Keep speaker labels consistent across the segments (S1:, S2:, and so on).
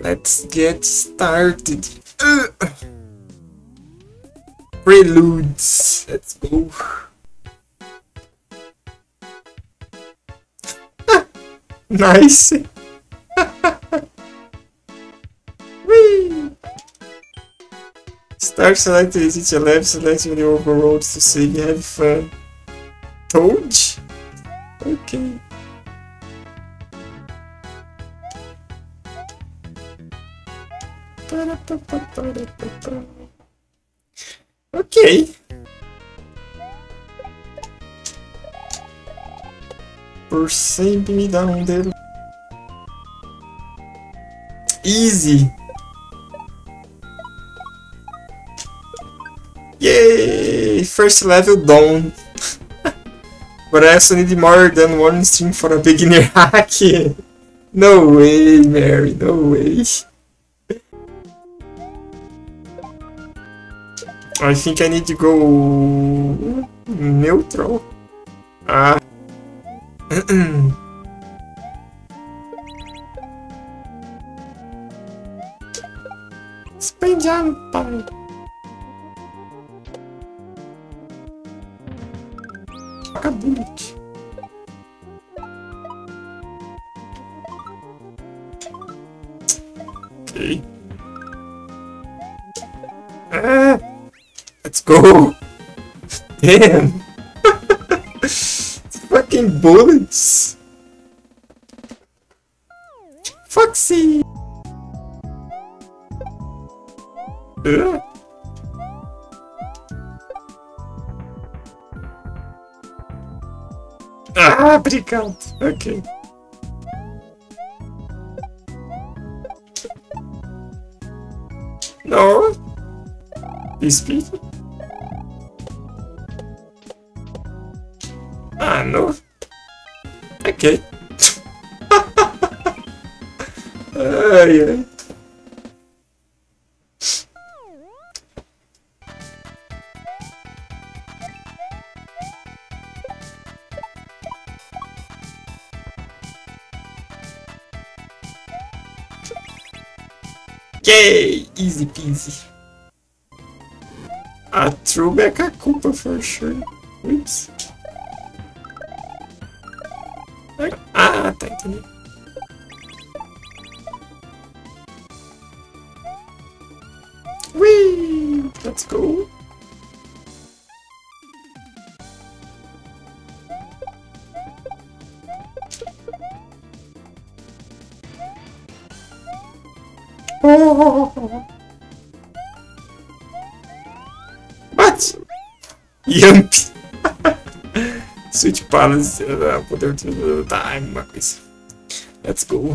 S1: Let's get started. Preludes. Let's go. Nice. Whee! Start selected, visit your left, selecting the overroads to save, have fun. Toad? Okay. Ok. Por sempre me dá um dedo. Easy. Yay! First level done. But I also need more than one string for a beginner hack. No way, Mary, no way. I think I need to go neutral. Ah. Spin jump. Bullet. Okay. Let's go. Damn. Fucking bullets. Foxy. Ah, obrigado. Ok. No. Speed. Ah, no. Ok. Ai, ai. Yay! Easy peasy. A throwback a culpa for sure. Oops. Ah, tá entendendo. Whee! Let's go. Oh. What? Yump! Switch Palace, poder do time, uma coisa. Let's go.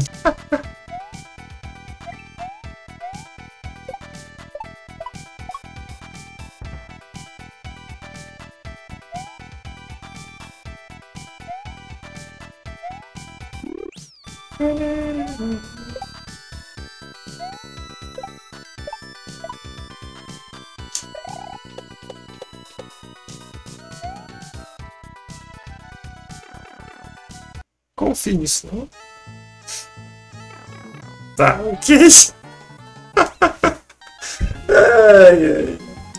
S1: Confio nisso, não? Tá, ok. Ai, ai.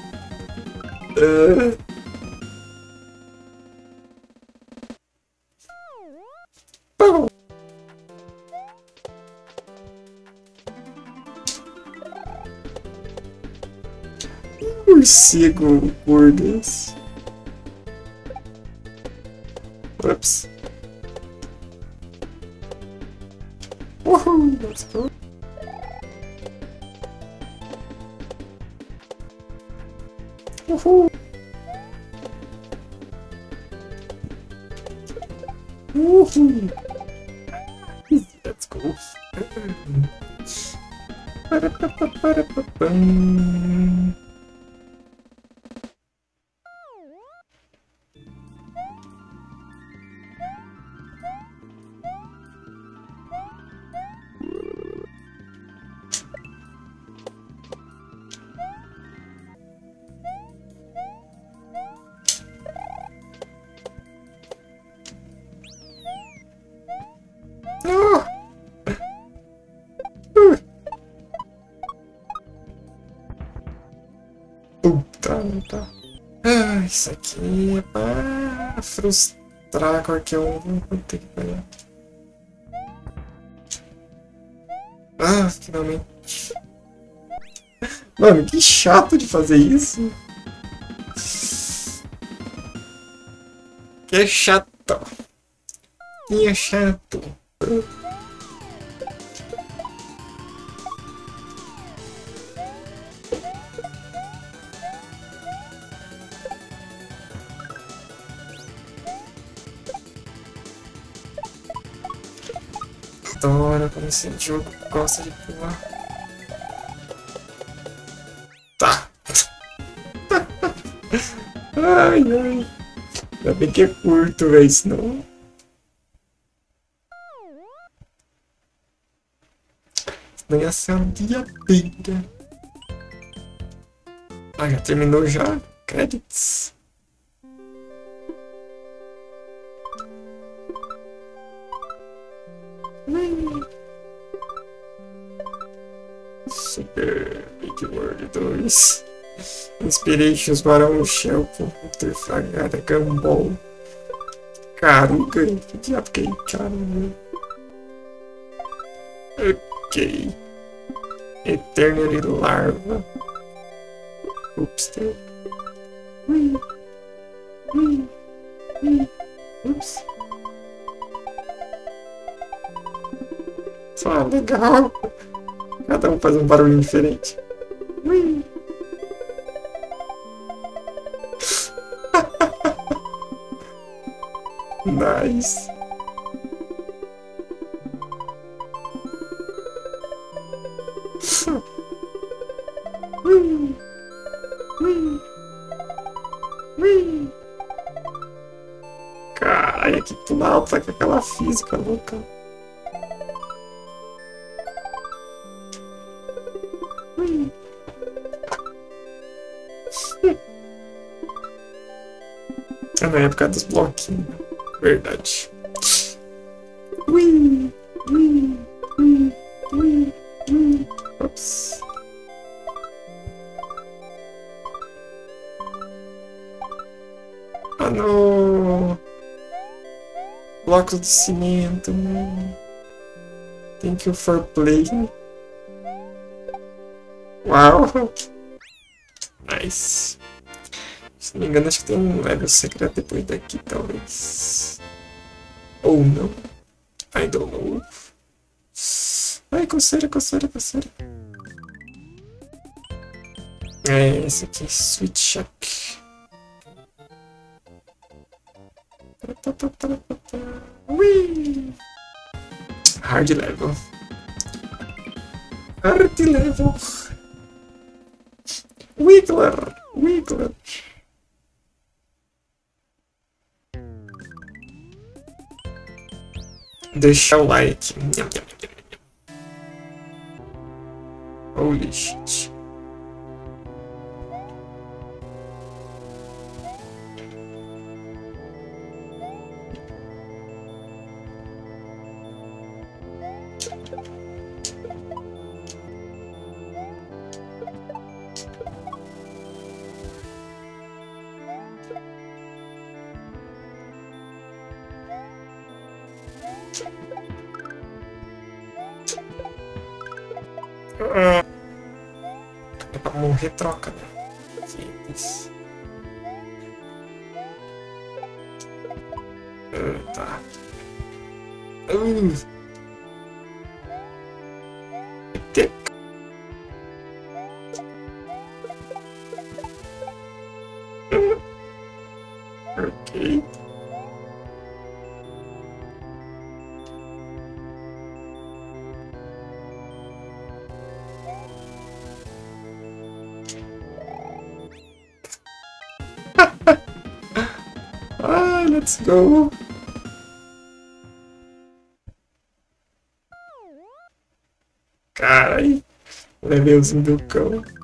S1: Bom. Morcego gordas. Ups. Woohoo! Let's go. Woohoo! Woohoo! Let's go. tá. Ah, isso aqui é pra frustrar qualquer um. Vou ter que pegar. Ah, finalmente. Mano, que chato de fazer isso. Que chato. Que é chato. Adoro como esse jogo gosta de pular. Tá. Ai, ai. Ainda bem que é curto, velho, senão... Senão ia ser um dia inteiro. Ah, já terminou já? Credits. Super Big World 2. Inspirations para um Shell com Hunter Fragada Gumball. Caruga? Que diabo que é caruga? Ok. Eternity Larva. Oops. Oops. Só legal. Cada um faz um barulho diferente. Nice. Caralho, que tudo alto com aquela física louca. É na época dos bloquinhos. Verdade. Ops. Ah, não. Blocos de cimento. Thank you for playing. Uau. Nice. Se não me engano, acho que tem um level secreto depois daqui, talvez. Ou não. I don't know. Ai, coceira, coceira, coceira. É, esse aqui, Sweet Shack. Ui! Hard level. Hard level. Wiggler. Wiggler. Deixa o like. Holy shit. É pra morrer, troca, né? Isso. Tá. Ok. Ah, let's go. Carai, levelzinho do cão.